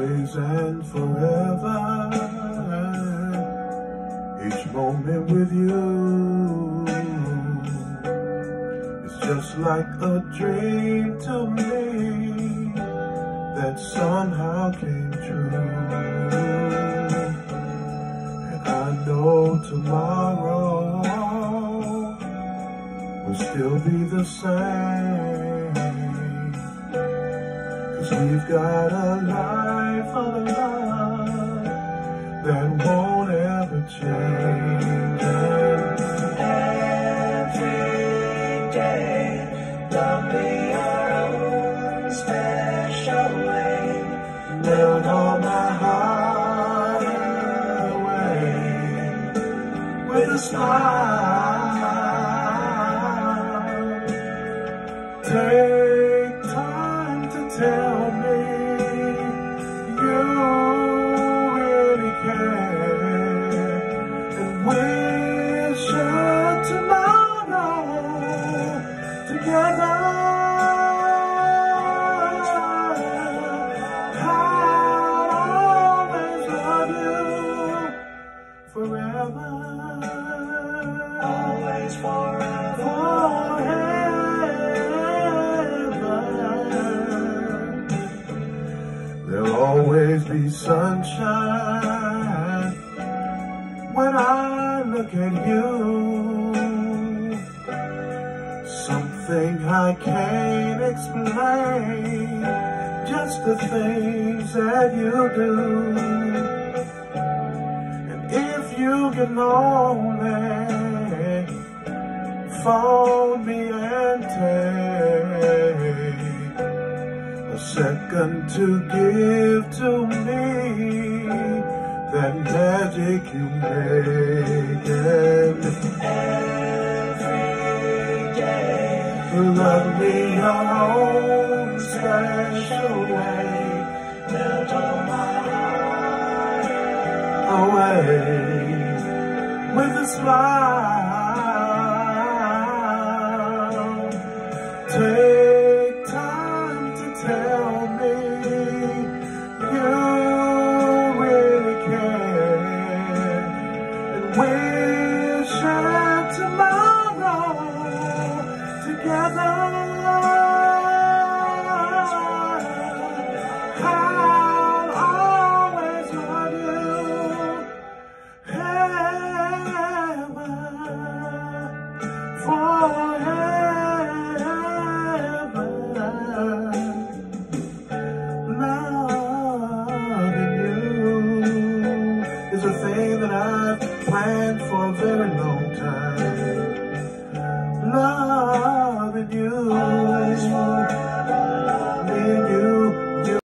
always and forever. Each moment with you is just like a dream to me that somehow came true. And I know tomorrow will still be the same, 'cause we've got a life of love that won't ever change. Every day, love me your own special way. Melt all my heart away with a smile. Take time to tell me you really care, and we'll share tomorrow together. I'll always love you forever. Always forever. There'll always be sunshine when I look at you. Something I can't explain, just the things that you do. And if you can only phone me and take a second to give to me that magic you make. Every day, Love me your own special way. melt all my heart Away with a smile. Take time to tell me you really care, and we'll share tomorrow together. I'll always love you ever, forever. Loving you is a thing that I've planned for a very